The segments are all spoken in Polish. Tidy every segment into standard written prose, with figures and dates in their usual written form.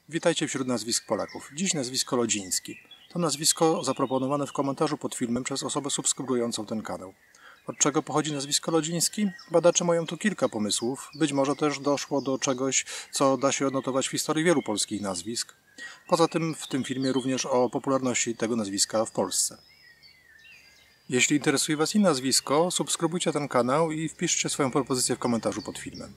Witajcie wśród nazwisk Polaków. Dziś nazwisko Lodziński. To nazwisko zaproponowane w komentarzu pod filmem przez osobę subskrybującą ten kanał. Od czego pochodzi nazwisko Lodziński? Badacze mają tu kilka pomysłów. Być może też doszło do czegoś, co da się odnotować w historii wielu polskich nazwisk. Poza tym w tym filmie również o popularności tego nazwiska w Polsce. Jeśli interesuje Was inne nazwisko, subskrybujcie ten kanał i wpiszcie swoją propozycję w komentarzu pod filmem.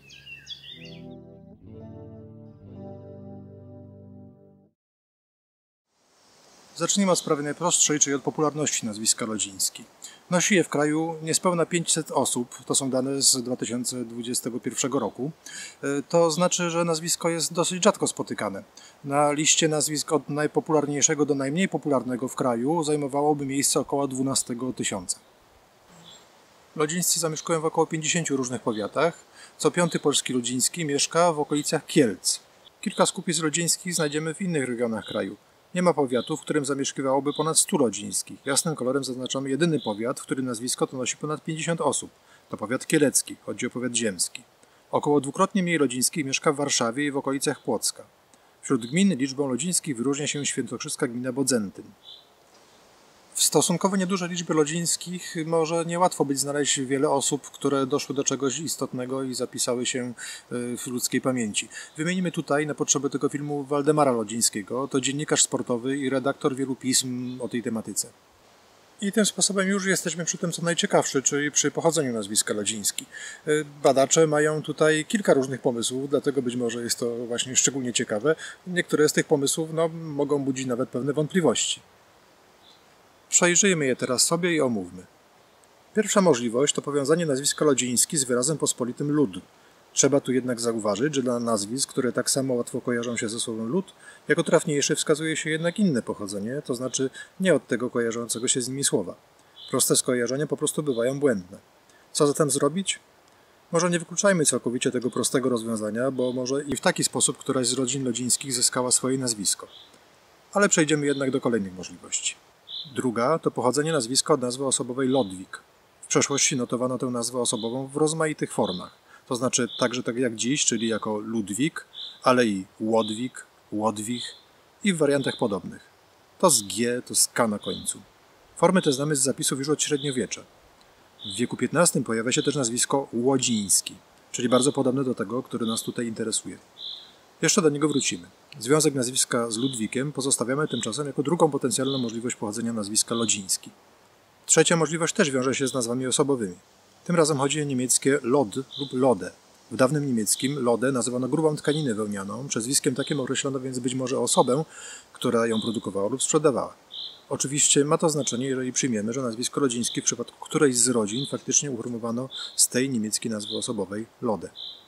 Zacznijmy od sprawy najprostszej, czyli od popularności nazwiska Lodziński. Nosi je w kraju niespełna 500 osób, to są dane z 2021 roku. To znaczy, że nazwisko jest dosyć rzadko spotykane. Na liście nazwisk od najpopularniejszego do najmniej popularnego w kraju zajmowałoby miejsce około 12 000. Lodzińscy zamieszkują w około 50 różnych powiatach. Co piąty polski Lodziński mieszka w okolicach Kielc. Kilka skupisk lodzińskich znajdziemy w innych regionach kraju. Nie ma powiatu, w którym zamieszkiwałoby ponad 100 Lodzińskich. Jasnym kolorem zaznaczamy jedyny powiat, w którym nazwisko to nosi ponad 50 osób. To powiat kielecki, chodzi o powiat ziemski. Około dwukrotnie mniej Lodzińskich mieszka w Warszawie i w okolicach Płocka. Wśród gmin liczbą Lodzińskich wyróżnia się świętokrzyska gmina Bodzentyn. W stosunkowo niedużej liczbie Lodzińskich może niełatwo być znaleźć wiele osób, które doszły do czegoś istotnego i zapisały się w ludzkiej pamięci. Wymienimy tutaj na potrzeby tego filmu Waldemara Lodzińskiego. To dziennikarz sportowy i redaktor wielu pism o tej tematyce. I tym sposobem już jesteśmy przy tym, co najciekawsze, czyli przy pochodzeniu nazwiska Lodziński. Badacze mają tutaj kilka różnych pomysłów, dlatego być może jest to właśnie szczególnie ciekawe. Niektóre z tych pomysłów mogą budzić nawet pewne wątpliwości. Przejrzyjmy je teraz sobie i omówmy. Pierwsza możliwość to powiązanie nazwiska Lodziński z wyrazem pospolitym lud. Trzeba tu jednak zauważyć, że dla nazwisk, które tak samo łatwo kojarzą się ze słowem lud, jako trafniejsze wskazuje się jednak inne pochodzenie, to znaczy nie od tego kojarzącego się z nimi słowa. Proste skojarzenia po prostu bywają błędne. Co zatem zrobić? Może nie wykluczajmy całkowicie tego prostego rozwiązania, bo może i w taki sposób któraś z rodzin Lodzińskich zyskała swoje nazwisko. Ale przejdziemy jednak do kolejnych możliwości. Druga to pochodzenie nazwiska od nazwy osobowej Lodwik. W przeszłości notowano tę nazwę osobową w rozmaitych formach. To znaczy także tak jak dziś, czyli jako Ludwik, ale i Łodwik, Łodwich i w wariantach podobnych. To z G, to z K na końcu. Formy te znamy z zapisów już od średniowiecza. W wieku XV pojawia się też nazwisko Łodziński, czyli bardzo podobne do tego, które nas tutaj interesuje. Jeszcze do niego wrócimy. Związek nazwiska z Ludwikiem pozostawiamy tymczasem jako drugą potencjalną możliwość pochodzenia nazwiska Lodziński. Trzecia możliwość też wiąże się z nazwami osobowymi. Tym razem chodzi o niemieckie Lod lub Lode. W dawnym niemieckim Lode nazywano grubą tkaninę wełnianą, przezwiskiem takim określono więc być może osobę, która ją produkowała lub sprzedawała. Oczywiście ma to znaczenie, jeżeli przyjmiemy, że nazwisko Lodziński w przypadku którejś z rodzin faktycznie uformowano z tej niemieckiej nazwy osobowej Lode.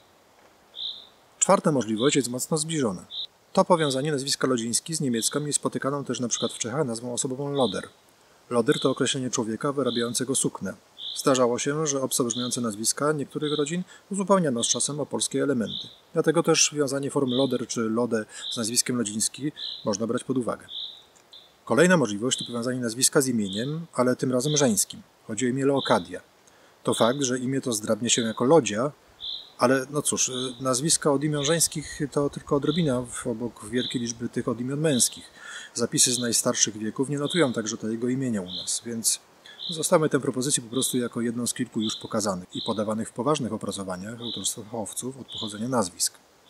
Czwarta możliwość jest mocno zbliżona. To powiązanie nazwiska Lodziński z niemiecką jest spotykaną też np. w Czechach nazwą osobową Loder. Loder to określenie człowieka wyrabiającego suknę. Zdarzało się, że obco brzmiące nazwiska niektórych rodzin uzupełniano z czasem o polskie elementy. Dlatego też wiązanie form Loder czy Lode z nazwiskiem Lodziński można brać pod uwagę. Kolejna możliwość to powiązanie nazwiska z imieniem, ale tym razem żeńskim. Chodzi o imię Leokadia. To fakt, że imię to zdrabnia się jako Lodzia, ale no cóż, nazwiska od imion żeńskich to tylko odrobina obok wielkiej liczby tych od imion męskich. Zapisy z najstarszych wieków nie notują także tego imienia u nas, więc zostawmy tę propozycję po prostu jako jedną z kilku już pokazanych i podawanych w poważnych opracowaniach autorstwa fachowców od pochodzenia nazwisk.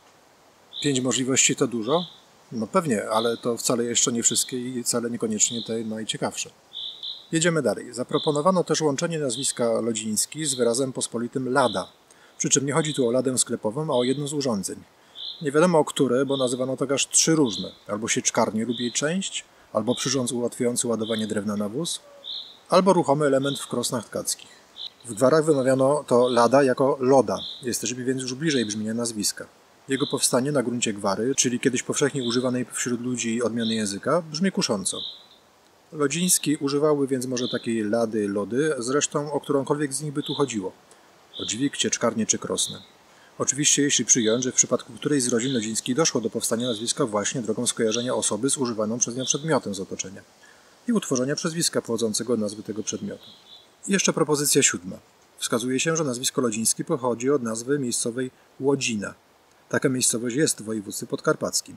5 możliwości to dużo? No pewnie, ale to wcale jeszcze nie wszystkie i wcale niekoniecznie te najciekawsze. Jedziemy dalej. Zaproponowano też łączenie nazwiska Lodziński z wyrazem pospolitym lada. Przy czym nie chodzi tu o ladę sklepową, a o jedno z urządzeń. Nie wiadomo o które, bo nazywano tak aż 3 różne. Albo sieczkarnię lub jej część, albo przyrząd ułatwiający ładowanie drewna na wóz, albo ruchomy element w krosnach tkackich. W gwarach wymawiano to lada jako loda. Jesteśmy więc już bliżej brzmienia nazwiska. Jego powstanie na gruncie gwary, czyli kiedyś powszechnie używanej wśród ludzi odmiany języka, brzmi kusząco. Lodziński używały więc może takiej lady, lody, zresztą o którąkolwiek z nich by tu chodziło. O dźwig, sieczkarnię czy krosnę. Oczywiście jeśli przyjąć, że w przypadku którejś z rodzin Lodzińskich doszło do powstania nazwiska właśnie drogą skojarzenia osoby z używaną przez nią przedmiotem z otoczenia i utworzenia przezwiska pochodzącego od nazwy tego przedmiotu. I jeszcze propozycja 7. Wskazuje się, że nazwisko Lodziński pochodzi od nazwy miejscowej Łodzina. Taka miejscowość jest w województwie podkarpackim.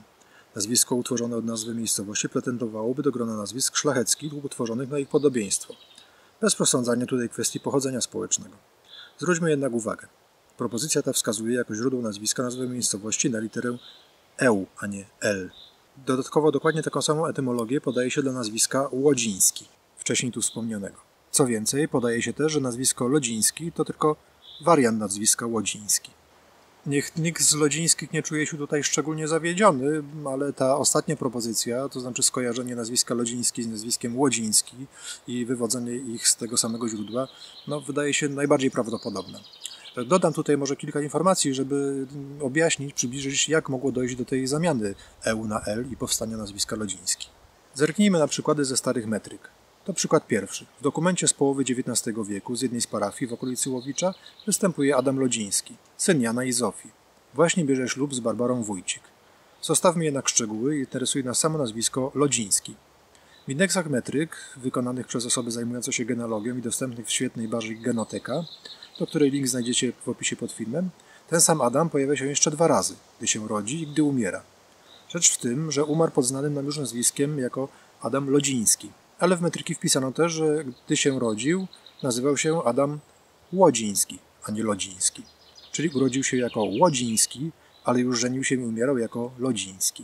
Nazwisko utworzone od nazwy miejscowości pretendowałoby do grona nazwisk szlacheckich lub utworzonych na ich podobieństwo. Bez prosądzania tutaj kwestii pochodzenia społecznego. Zwróćmy jednak uwagę. Propozycja ta wskazuje jako źródło nazwiska nazwę miejscowości na literę eł, a nie l. Dodatkowo dokładnie taką samą etymologię podaje się dla nazwiska Łodziński, wcześniej tu wspomnianego. Co więcej, podaje się też, że nazwisko Lodziński to tylko wariant nazwiska Łodziński. Niech nikt z Lodzińskich nie czuje się tutaj szczególnie zawiedziony, ale ta ostatnia propozycja, to znaczy skojarzenie nazwiska Lodziński z nazwiskiem Łodziński i wywodzenie ich z tego samego źródła, wydaje się najbardziej prawdopodobne. Dodam tutaj może kilka informacji, żeby objaśnić, przybliżyć, jak mogło dojść do tej zamiany eł na l i powstania nazwiska Lodziński. Zerknijmy na przykłady ze starych metryk. To przykład pierwszy. W dokumencie z połowy XIX wieku z jednej z parafii w okolicy Łowicza występuje Adam Lodziński, syn Jana i Zofii. Właśnie bierze ślub z Barbarą Wójcik. Zostawmy jednak szczegóły i interesuje nas samo nazwisko Lodziński. W indeksach metryk, wykonanych przez osoby zajmujące się genealogią i dostępnych w świetnej bazie Genoteka, do której link znajdziecie w opisie pod filmem, ten sam Adam pojawia się jeszcze 2 razy, gdy się rodzi i gdy umiera. Rzecz w tym, że umarł pod znanym nam już nazwiskiem jako Adam Lodziński, ale w metryki wpisano też, że gdy się rodził, nazywał się Adam Łodziński, a nie Lodziński. Czyli urodził się jako Łodziński, ale już żenił się i umierał jako Lodziński.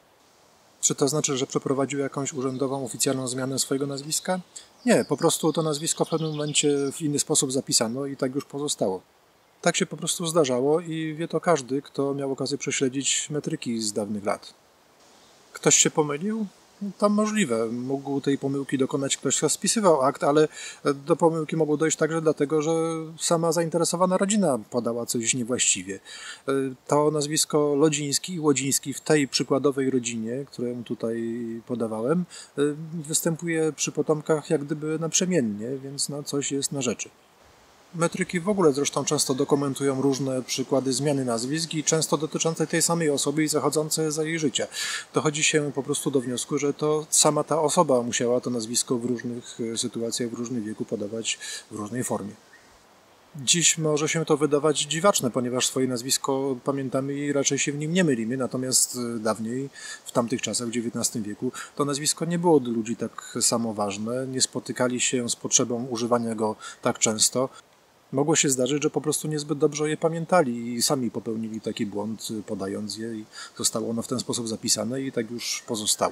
Czy to znaczy, że przeprowadził jakąś urzędową, oficjalną zmianę swojego nazwiska? Nie, po prostu to nazwisko w pewnym momencie w inny sposób zapisano i tak już pozostało. Tak się po prostu zdarzało i wie to każdy, kto miał okazję prześledzić metryki z dawnych lat. Ktoś się pomylił? To możliwe. Mógł tej pomyłki dokonać ktoś, kto spisywał akt, ale do pomyłki mogło dojść także dlatego, że sama zainteresowana rodzina podała coś niewłaściwie. To nazwisko Lodziński i Łodziński w tej przykładowej rodzinie, którą tutaj podawałem, występuje przy potomkach jak gdyby naprzemiennie, więc coś jest na rzeczy. Metryki w ogóle zresztą często dokumentują różne przykłady zmiany nazwisk i często dotyczące tej samej osoby i zachodzące za jej życia. Dochodzi się po prostu do wniosku, że to sama ta osoba musiała to nazwisko w różnych sytuacjach, w różnym wieku podawać w różnej formie. Dziś może się to wydawać dziwaczne, ponieważ swoje nazwisko pamiętamy i raczej się w nim nie mylimy, natomiast dawniej, w tamtych czasach, w XIX wieku, to nazwisko nie było dla ludzi tak samo ważne, nie spotykali się z potrzebą używania go tak często. Mogło się zdarzyć, że po prostu niezbyt dobrze je pamiętali i sami popełnili taki błąd, podając je i zostało ono w ten sposób zapisane i tak już pozostało.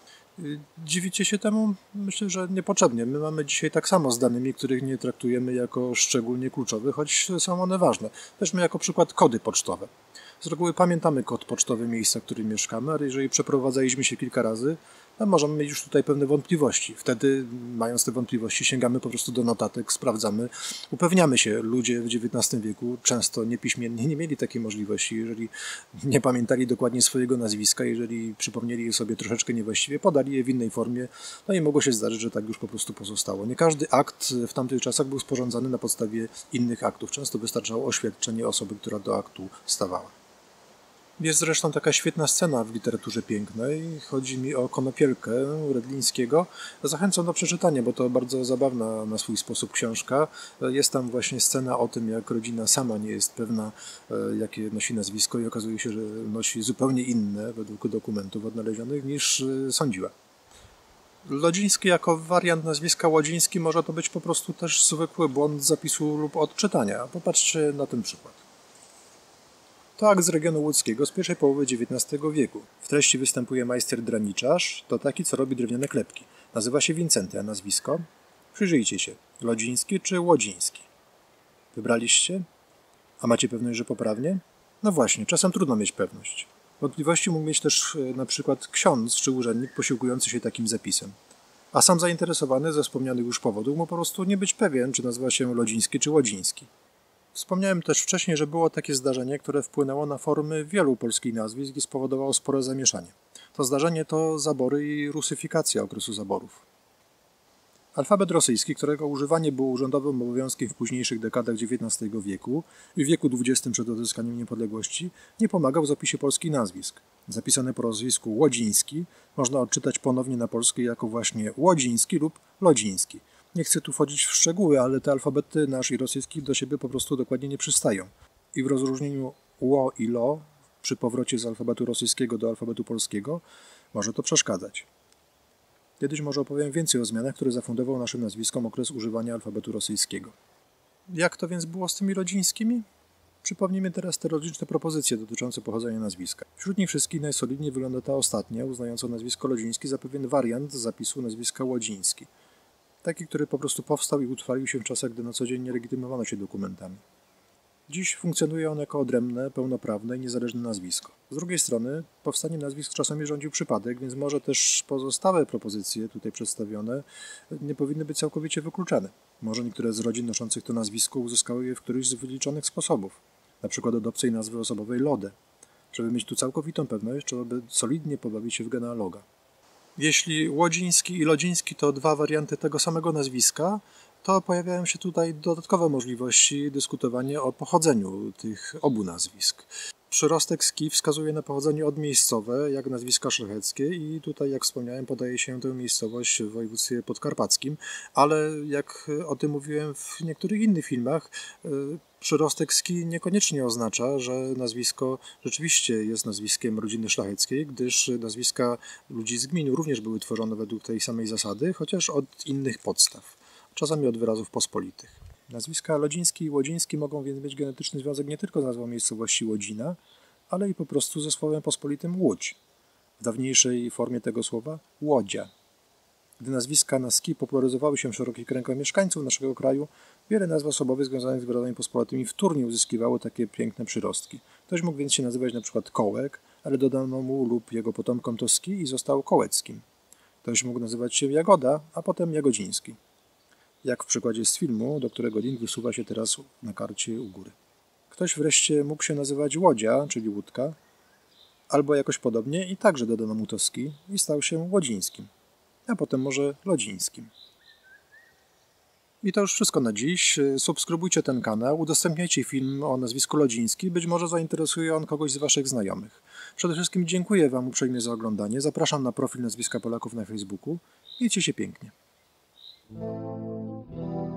Dziwicie się temu? Myślę, że niepotrzebnie. My mamy dzisiaj tak samo z danymi, których nie traktujemy jako szczególnie kluczowe, choć są one ważne. Weźmy jako przykład kody pocztowe. Z reguły pamiętamy kod pocztowy miejsca, w którym mieszkamy, ale jeżeli przeprowadzaliśmy się kilka razy, możemy mieć już tutaj pewne wątpliwości. Wtedy, mając te wątpliwości, sięgamy po prostu do notatek, sprawdzamy, upewniamy się. Ludzie w XIX wieku często niepiśmiennie nie mieli takiej możliwości. Jeżeli nie pamiętali dokładnie swojego nazwiska, jeżeli przypomnieli je sobie troszeczkę niewłaściwie, podali je w innej formie, i mogło się zdarzyć, że tak już po prostu pozostało. Nie każdy akt w tamtych czasach był sporządzany na podstawie innych aktów. Często wystarczało oświadczenie osoby, która do aktu stawała. Jest zresztą taka świetna scena w literaturze pięknej. Chodzi mi o Konopielkę Redlińskiego. Zachęcam do przeczytania, bo to bardzo zabawna na swój sposób książka. Jest tam właśnie scena o tym, jak rodzina sama nie jest pewna, jakie nosi nazwisko i okazuje się, że nosi zupełnie inne według dokumentów odnalezionych niż sądziła. Lodziński jako wariant nazwiska Łodziński może to być po prostu też zwykły błąd zapisu lub odczytania. Popatrzcie na ten przykład. To akt z regionu łódzkiego z pierwszej połowy XIX wieku. W treści występuje majster draniczarz, to taki, co robi drewniane klepki. Nazywa się Wincenty, a nazwisko? Przyjrzyjcie się. Lodziński czy Łodziński? Wybraliście? A macie pewność, że poprawnie? No właśnie, czasem trudno mieć pewność. Wątpliwości mógł mieć też na przykład ksiądz czy urzędnik posiłkujący się takim zapisem. A sam zainteresowany ze wspomnianych już powodów mógł po prostu nie być pewien, czy nazywa się Lodziński czy Łodziński. Wspomniałem też wcześniej, że było takie zdarzenie, które wpłynęło na formy wielu polskich nazwisk i spowodowało spore zamieszanie. To zdarzenie to zabory i rusyfikacja okresu zaborów. Alfabet rosyjski, którego używanie było urzędowym obowiązkiem w późniejszych dekadach XIX wieku i w wieku XX przed odzyskaniem niepodległości, nie pomagał w zapisie polskich nazwisk. Zapisane po rosyjsku Łodziński można odczytać ponownie na polskie jako właśnie Łodziński lub Lodziński. Nie chcę tu wchodzić w szczegóły, ale te alfabety nasz i rosyjski do siebie po prostu dokładnie nie przystają. I w rozróżnieniu ło i lo przy powrocie z alfabetu rosyjskiego do alfabetu polskiego może to przeszkadzać. Kiedyś może opowiem więcej o zmianach, które zafundował naszym nazwiskom okres używania alfabetu rosyjskiego. Jak to więc było z tymi Lodzińskimi? Przypomnijmy teraz te logiczne propozycje dotyczące pochodzenia nazwiska. Wśród nich wszystkich najsolidniej wygląda ta ostatnia, uznająca nazwisko Lodziński za pewien wariant zapisu nazwiska Łodziński. Taki, który po prostu powstał i utrwalił się w czasach, gdy na co dzień nie legitymowano się dokumentami. Dziś funkcjonuje on jako odrębne, pełnoprawne i niezależne nazwisko. Z drugiej strony powstanie nazwisk czasami rządził przypadek, więc może też pozostałe propozycje tutaj przedstawione nie powinny być całkowicie wykluczane. Może niektóre z rodzin noszących to nazwisko uzyskały je w któryś z wyliczonych sposobów, na przykład od obcej nazwy osobowej Lode. Żeby mieć tu całkowitą pewność, trzeba by solidnie pobawić się w genealoga. Jeśli Łodziński i Lodziński to dwa warianty tego samego nazwiska, to pojawiają się tutaj dodatkowe możliwości dyskutowania o pochodzeniu tych obu nazwisk. Przyrostek ski wskazuje na pochodzenie odmiejscowe, jak nazwiska szlacheckie i tutaj, jak wspomniałem, podaje się tę miejscowość w województwie podkarpackim, ale jak o tym mówiłem w niektórych innych filmach, przyrostek ski niekoniecznie oznacza, że nazwisko rzeczywiście jest nazwiskiem rodziny szlacheckiej, gdyż nazwiska ludzi z gminu również były tworzone według tej samej zasady, chociaż od innych podstaw, czasami od wyrazów pospolitych. Nazwiska Lodziński i Łodziński mogą więc mieć genetyczny związek nie tylko z nazwą miejscowości Łodzina, ale i po prostu ze słowem pospolitym Łódź, w dawniejszej formie tego słowa Łodzia. Gdy nazwiska na ski popularyzowały się w szerokich kręgach mieszkańców naszego kraju, wiele nazw osobowych związanych z wyrazami pospolitymi wtórnie uzyskiwało takie piękne przyrostki. Ktoś mógł więc się nazywać na przykład Kołek, ale dodano mu lub jego potomkom to ski i został Kołeckim. Ktoś mógł nazywać się Jagoda, a potem Jagodziński. Jak w przykładzie z filmu, do którego link wysuwa się teraz na karcie u góry. Ktoś wreszcie mógł się nazywać Łodzia, czyli łódka, albo jakoś podobnie i także dodano mu to ski i stał się Łodzińskim, a potem może Lodzińskim. I to już wszystko na dziś. Subskrybujcie ten kanał, udostępniajcie film o nazwisku Lodziński, być może zainteresuje on kogoś z Waszych znajomych. Przede wszystkim dziękuję Wam uprzejmie za oglądanie, zapraszam na profil Nazwiska Polaków na Facebooku. Miejcie się pięknie.